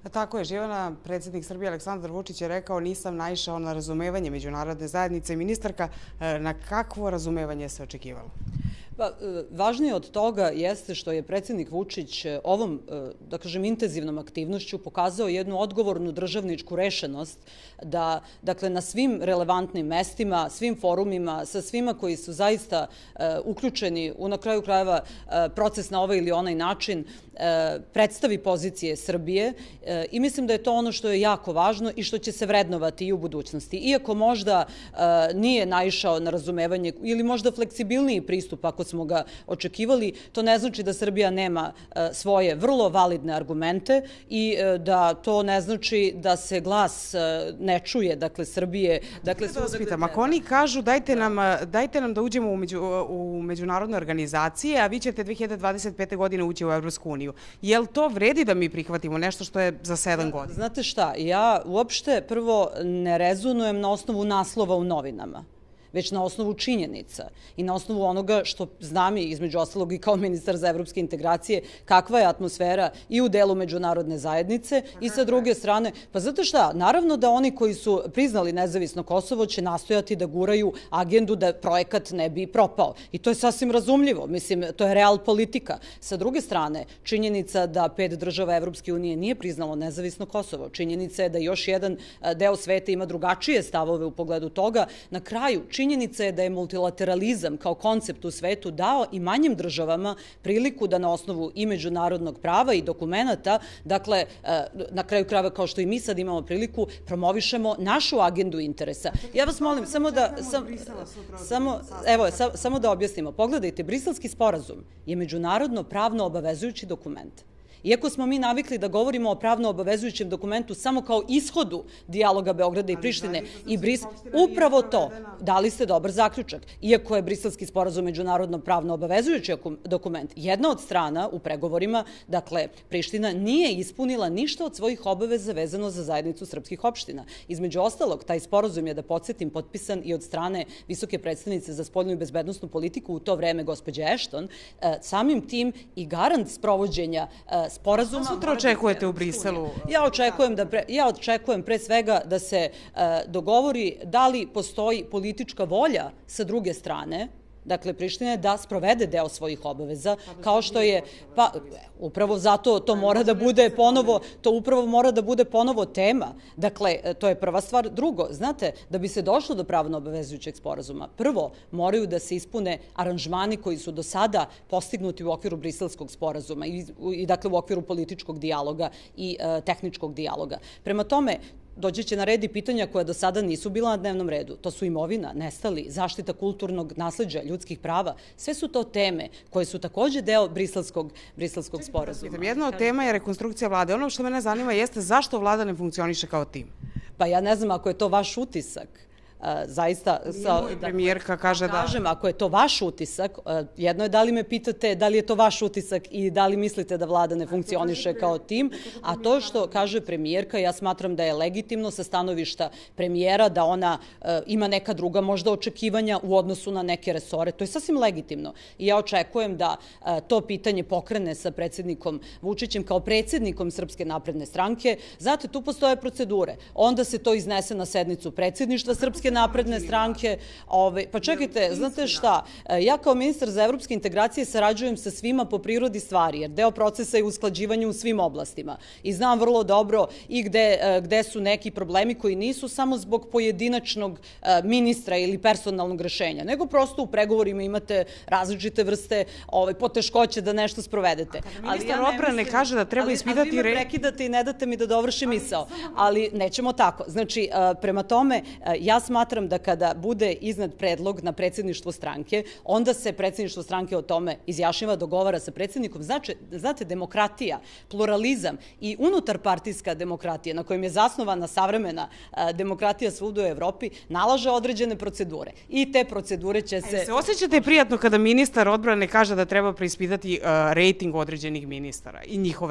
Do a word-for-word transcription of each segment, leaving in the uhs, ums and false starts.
Tako je, Živana, predsjednik Srbije Aleksandar Vučić je rekao nisam naišao na razumevanje međunarodne zajednice. Ministarka, na kakvo razumevanje se očekivalo? Pa, važnije od toga jeste što je predsjednik Vučić ovom, da kažem, intenzivnom aktivnošću pokazao jednu odgovornu državničku rešenost da, dakle, na svim relevantnim mestima, svim forumima, sa svima koji su zaista uključeni u, na kraju krajeva, proces na ovaj ili onaj način, predstavi pozicije Srbije i mislim da je to ono što je jako važno i što će se vrednovati i u budućnosti. Iako možda nije naišao na razumevanje ili možda fleksibilniji pristup ako smo ga očekivali, to ne znači da Srbija nema svoje vrlo validne argumente i da to ne znači da se glas ne čuje, dakle, Srbije. Dakle, da vas pitam, ako oni kažu dajte nam, dajte nam da uđemo u, među, u međunarodne organizacije, a vi ćete dve hiljade dvadeset pete. godine ući u Evropsku uniju. Je li to vredi da mi prihvatimo nešto što je za sedam godina? Znate šta, ja uopšte prvo ne rezonujem na osnovu naslova u novinama, već na osnovu činjenica i na osnovu onoga što znam i između ostalog i kao ministar za evropske integracije kakva je atmosfera i u delu međunarodne zajednice i sa druge strane, pa zato šta, naravno da oni koji su priznali nezavisno Kosovo će nastojati da guraju agendu da projekat ne bi propao i to je sasvim razumljivo, mislim, to je real politika. Sa druge strane, činjenica da pet država Evropske unije nije priznalo nezavisno Kosovo, činjenica je da još jedan deo sveta ima drugačije stavove u pogledu toga, na kraju činjenica je da je multilateralizam kao koncept u svetu dao i manjim državama priliku da na osnovu i međunarodnog prava i dokumenata, dakle, na kraju krajeva kao što i mi sad imamo priliku, promovišemo našu agendu interesa. Ja vas molim, samo da, sam, samo, evo, samo da objasnimo. Pogledajte, Briselski sporazum je međunarodno pravno obavezujući dokument. Iako smo mi navikli da govorimo o pravno obavezujućem dokumentu samo kao ishodu dijaloga Beograda i Prištine i upravo to, dali ste dobar zaključak. Iako je Briselski sporazum međunarodno pravno obavezujući dokument, jedna od strana u pregovorima, dakle Priština, nije ispunila ništa od svojih obaveza vezano za zajednicu srpskih opština. Između ostalog, taj sporazum je, da podsjetim, potpisan i od strane visoke predstavnice za spoljnu i bezbednosnu politiku u to vreme, gospođe Ashton, samim tim i garant sprovođenja sporazuma. Šta sutra očekujete u Briselu? Ja očekujem, da pre, ja očekujem pre svega da se uh, dogovori da li postoji politička volja sa druge strane, dakle Prištine, da sprovede deo svojih obaveza, kao što je, pa upravo zato to mora da bude ponovo, to upravo mora da bude ponovo tema. Dakle, to je prva stvar. Drugo, znate, da bi se došlo do pravno obavezujućeg sporazuma, prvo moraju da se ispune aranžmani koji su do sada postignuti u okviru Briselskog sporazuma i, i dakle u okviru političkog dijaloga i uh, tehničkog dijaloga. Prema tome, doći će na red i pitanja koja do sada nisu bila na dnevnom redu. To su imovina, nestali, zaštita kulturnog nasleđa, ljudskih prava. Sve su to teme koje su takođe deo briselskog, briselskog sporazuma. Jedna od tema je rekonstrukcija vlade. Ono što mene zanima jeste zašto vlada ne funkcioniše kao tim? Pa ja ne znam ako je to vaš utisak. Zaista, premijerka kaže da... Kažem, ako je to vaš utisak, jedno je da li me pitate da li je to vaš utisak i da li mislite da vlada ne funkcioniše kao tim, a to što kaže premijerka, ja smatram da je legitimno sa stanovišta premijera, da ona ima neka druga možda očekivanja u odnosu na neke resore. To je sasvim legitimno. I ja očekujem da to pitanje pokrene sa predsjednikom Vučićem kao predsjednikom Srpske napredne stranke. Znate, tu postoje procedure. Onda se to iznese na sednicu predsjedništva Srpske napredne stranke. Ove, pa čekajte, znate šta, ja kao ministar za evropske integracije sarađujem sa svima po prirodi stvari, jer deo procesa je usklađivanje u svim oblastima. I znam vrlo dobro i gde, gde su neki problemi koji nisu samo zbog pojedinačnog ministra ili personalnog rešenja, nego prosto u pregovorima imate različite vrste ove, poteškoće da nešto sprovedete. Kada ministar odbrane kaže da treba ispitati... Ali vi me prekidate i ne date mi da dovršim misao. Ali nećemo tako. Znači, prema tome, ja smatram da kada bude iznad predlog na predsjedništvo stranke, onda se predsjedništvo stranke o tome izjašnjava, dogovara sa predsjednikom. Znači, znate, demokratija, pluralizam i unutarpartijska demokratija na kojim je zasnovana savremena demokratija svuda u Evropi nalaže određene procedure. I te procedure će se... Se osjećate prijatno kada ministar odbrane kaže da treba preispitati rejting određenih ministara i njihov rad?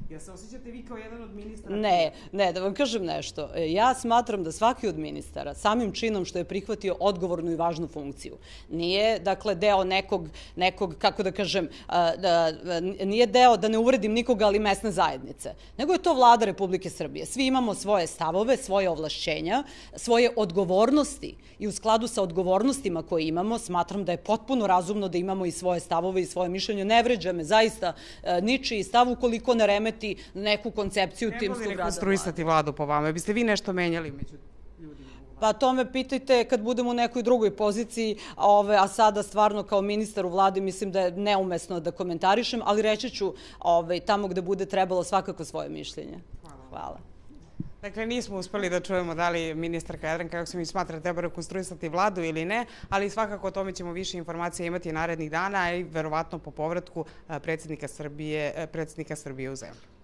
Jel se osjećate vi kao jedan od ministara? Ne, ne, da vam kažem nešto. Ja smatram da svaki od ministara, samim činom što je prihvatio odgovornu i važnu funkciju, nije, dakle, deo nekog, nekog kako da kažem, nije deo, da ne uvredim nikoga, ali mesne zajednice, nego je to Vlada Republike Srbije. Svi imamo svoje stavove, svoje ovlašćenja, svoje odgovornosti i u skladu sa odgovornostima koje imamo, smatram da je potpuno razumno da imamo i svoje stavove i svoje mišljenje. Ne vređa me zaista ničiji stav ukoliko ne remeti neku koncepciju timskog rada. Treba li rekonstruisati vladu po vama? Biste vi nešto menjali među ljudima? Pa to me pitajte kad budem u nekoj drugoj poziciji, a sada stvarno kao ministar u vladi mislim da je neumesno da komentarišem, ali reći ću tamo gde bude trebalo svakako svoje mišljenje. Hvala. Dakle, nismo uspeli da čujemo da li ministarka Jadranka Joksimović smatra treba rekonstruisati vladu ili ne, ali svakako o tome ćemo više informacija imati narednih dana i verovatno po povratku predsjednika Srbije u zemlju.